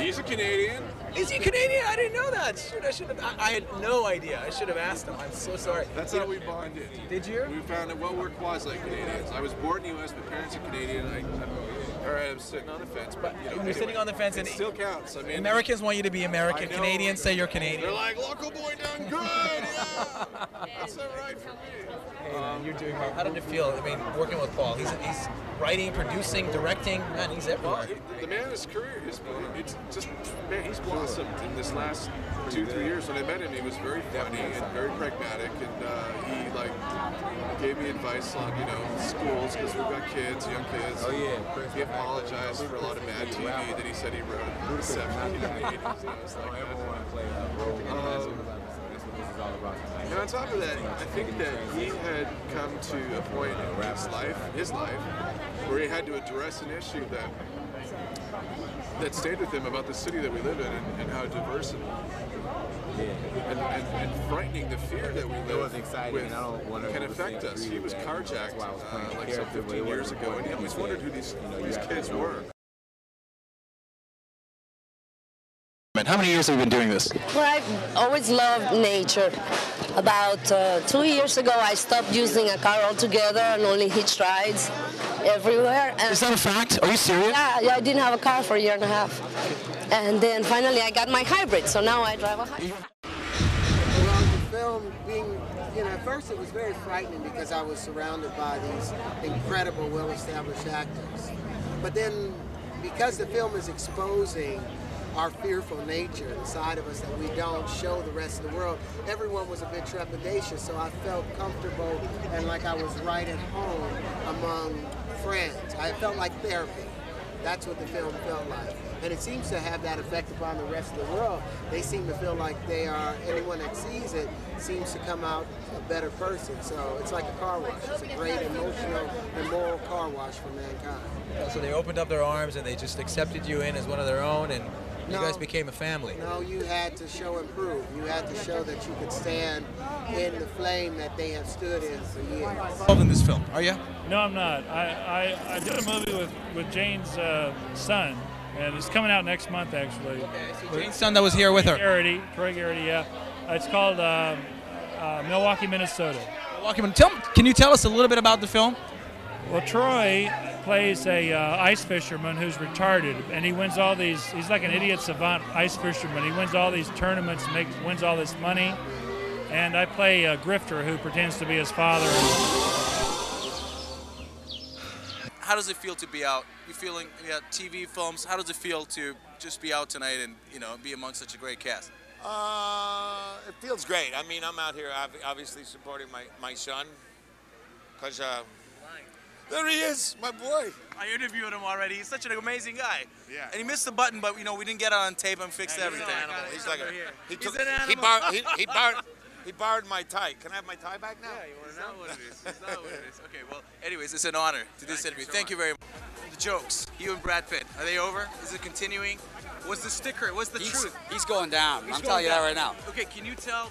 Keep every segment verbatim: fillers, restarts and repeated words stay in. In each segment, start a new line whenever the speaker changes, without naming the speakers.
He's a Canadian.
Is he Canadian? I didn't know that. Shoot, I should have. I, I had no idea. I should have asked him. I'm so sorry.
That's
you
how
know,
we bonded.
Did you?
We found out, well, we're quasi-Canadians. I was born in the U S, my parents are Canadian. I, I, or I was sitting on the fence, but you know,
You're
anyway,
sitting on the fence, and
it still counts. I mean,
Americans want you to be American.
I know.
Canadians say you're Canadian.
They're like, local boy done good. Yeah, that's all right for me.
Hey, man, you're doing well. How did it feel? I mean, working with Paul. He's he's writing, producing, directing. Man, he's everywhere.
Well, he, the man, his career, his, it's just man, he's blossomed in this last two, three years. When I met him, he was very funny and very pragmatic, and uh, he like gave me advice on you know schools because we've got kids, young kids.
Oh yeah.
He apologized for a lot of Mad T V that he said he wrote in the seventies and eighties. And I was like, um, and on top of that, I think that he had come to a point in his life, his life, where he had to address an issue that that stayed with him about the city that we live in and, and how diverse and, and, and, and frightening the fear that we live with
and I don't want
can affect us. He was carjacked uh, like some fifteen years ago, and he always wondered who these, who these kids were.
How many years have you been doing this?
Well, I've always loved nature. About uh, two years ago, I stopped using a car altogether and only hitched rides everywhere. And
Is that a fact? Are you serious?
yeah, yeah, I didn't have a car for a year and a half. And then finally I got my hybrid, so now I drive a hybrid.
Well, the film being, you know, at first it was very frightening because I was surrounded by these incredible, well-established actors. But then, because the film is exposing our fearful nature, the side of us that we don't show the rest of the world, everyone was a bit trepidatious, so I felt comfortable and like I was right at home among friends. I felt like therapy. That's what the film felt like. And it seems to have that effect upon the rest of the world. They seem to feel like they are, anyone that sees it seems to come out a better person. So it's like a car wash. It's a great emotional and moral car wash for mankind.
So they opened up their arms and they just accepted you in as one of their own, and you
No.
guys became a family.
No, you had to show and prove. You had to show that you could stand in the flame that they have stood in for years.
Involved in this film, are you?
No, I'm not. I, I, I did a movie with, with Jane's uh, son, and it's coming out next month, actually.
Okay, so Jane's son that was here with her.
Garrity, Troy Garrity, yeah. It's called um, uh, Milwaukee, Minnesota.
Milwaukee, tell, can you tell us a little bit about the film?
Well, Troy plays a uh, ice fisherman who's retarded, and he wins all these. He's like an idiot savant ice fisherman. He wins all these tournaments, makes wins all this money. And I play a grifter who pretends to be his father.
How does it feel to be out? You feeling you got T V films? How does it feel to just be out tonight and you know be among such a great cast?
Uh, it feels great. I mean, I'm out here obviously supporting my my son, cause. Uh, There he is, my boy.
I interviewed him already. He's such an amazing guy.
Yeah.
And he missed the button, but you know we didn't get it on tape and fixed
Yeah,
everything.
He's an animal. He's like a. He
He's
took.
an animal.
He borrowed. He, he borrowed. He borrowed my tie. Can I have my tie back now?
Yeah, you want to know what it is? Is that what it is? Okay. Well, anyways, it's an honor to do this interview. Thank you very much. The jokes. You and Brad Pitt. Are they over? Is it continuing? What's the sticker? What's the
he's,
truth?
He's going down.
He's
I'm
going
telling you
down.
that right now.
Okay. Can you tell?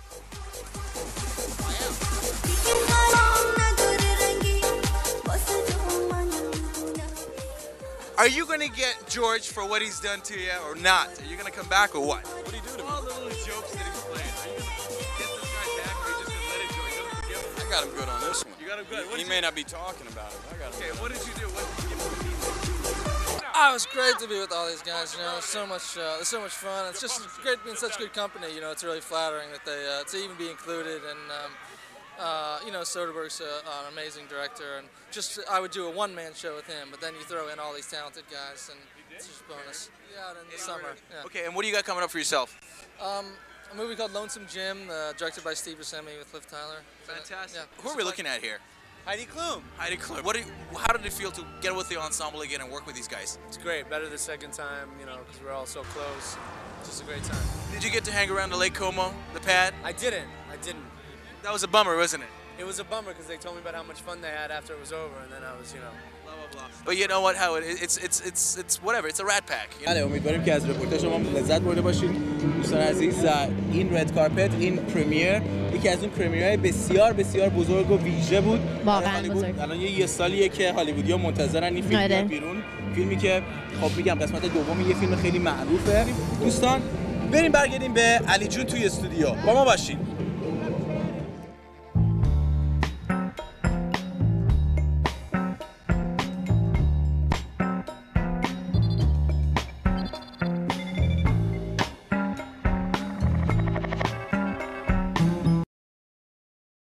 Are you going to get George for what he's done to you or not? Are you going to come back or what? What do you do to all the little jokes that he's playing? Are you going to get this guy back or are you just going to let it go? Are you going to forgive him?
I got him good on this one.
You got him good. What
He
did
may
you...
not be talking about it. I got him.
Okay,
good.
what did you do? What did you give him?
Oh, it was great to be with all these guys. You know, so much, uh, it's so much fun. It's just great being such good company. You know, it's really flattering that they uh, to even be included. And um, uh, you know, Soderbergh's a, an amazing director, and just I would do a one-man show with him. But then you throw in all these talented guys, and it's just a bonus. Yeah, out in the summer. Yeah.
Okay, and what do you got coming up for yourself?
Um, a movie called Lonesome Jim, uh, directed by Steve Buscemi with Liv Tyler.
Fantastic.
Yeah.
Who are we looking at here?
Heidi Klum.
Heidi Klum. What? Do you, how did it feel to get with the ensemble again and work with these guys?
It's great. Better the second time, you know, because we're all so close. It's just a great time.
Did you get to hang around the Lake Como, the pad?
I didn't. I didn't.
That was a bummer, wasn't it?
It was a bummer because they told me about how much fun they had after it was over, and then I was, you know.
Blah blah blah. But you know what? How it, it's it's it's it's whatever. It's a rat pack. You know?
بله امیدواریم که از رپورتاج شما لذت برده باشید دوستان عزیز. این رد کارپت، این پرمیر یکی از اون پرمیرهای بسیار بسیار بزرگ و ویژه بود.
واقعا بزرگ.
الان یه سالیه که هالیوودیا منتظرن این فیلم بیاد بیرون. فیلمی که خب میگم قسمت دوم یه فیلم خیلی معروفه. دوستان بریم برگردیم به علی جون توی استودیو با ما باشین.